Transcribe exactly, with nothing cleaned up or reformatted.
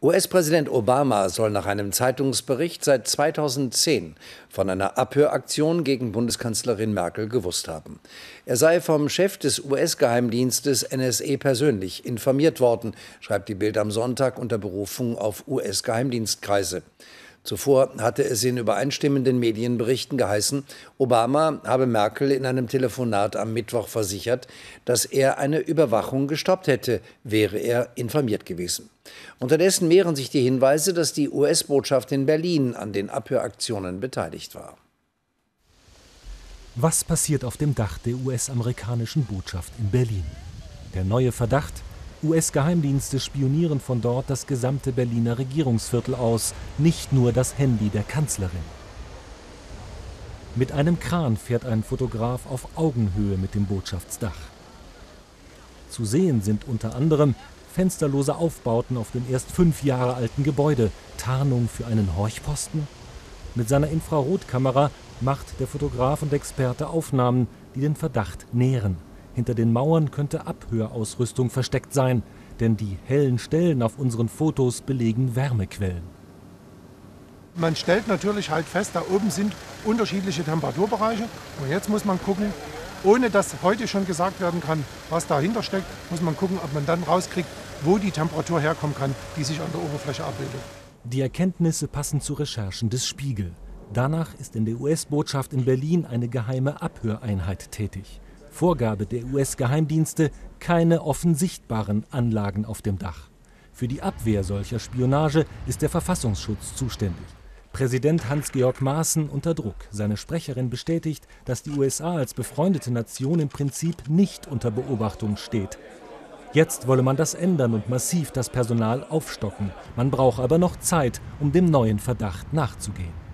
U S-Präsident Obama soll nach einem Zeitungsbericht seit zweitausendzehn von einer Abhöraktion gegen Bundeskanzlerin Merkel gewusst haben. Er sei vom Chef des U S-Geheimdienstes N S A persönlich informiert worden, schreibt die Bild am Sonntag unter Berufung auf U S-Geheimdienstkreise. Zuvor hatte es in übereinstimmenden Medienberichten geheißen, Obama habe Merkel in einem Telefonat am Mittwoch versichert, dass er eine Überwachung gestoppt hätte, wäre er informiert gewesen. Unterdessen mehren sich die Hinweise, dass die U S-Botschaft in Berlin an den Abhöraktionen beteiligt war. Was passiert auf dem Dach der U S-amerikanischen Botschaft in Berlin? Der neue Verdacht: U S-Geheimdienste spionieren von dort das gesamte Berliner Regierungsviertel aus, nicht nur das Handy der Kanzlerin. Mit einem Kran fährt ein Fotograf auf Augenhöhe mit dem Botschaftsdach. Zu sehen sind unter anderem fensterlose Aufbauten auf dem erst fünf Jahre alten Gebäude, Tarnung für einen Horchposten. Mit seiner Infrarotkamera macht der Fotograf und Experte Aufnahmen, die den Verdacht nähren. Hinter den Mauern könnte Abhörausrüstung versteckt sein, denn die hellen Stellen auf unseren Fotos belegen Wärmequellen. Man stellt natürlich halt fest, da oben sind unterschiedliche Temperaturbereiche. Und jetzt muss man gucken, ohne dass heute schon gesagt werden kann, was dahinter steckt, muss man gucken, ob man dann rauskriegt, wo die Temperatur herkommen kann, die sich an der Oberfläche abbildet. Die Erkenntnisse passen zu Recherchen des Spiegel. Danach ist in der U S-Botschaft in Berlin eine geheime Abhöreinheit tätig. Vorgabe der U S-Geheimdienste: keine offen sichtbaren Anlagen auf dem Dach. Für die Abwehr solcher Spionage ist der Verfassungsschutz zuständig. Präsident Hans-Georg Maaßen unter Druck. Seine Sprecherin bestätigt, dass die U S A als befreundete Nation im Prinzip nicht unter Beobachtung steht. Jetzt wolle man das ändern und massiv das Personal aufstocken. Man brauche aber noch Zeit, um dem neuen Verdacht nachzugehen.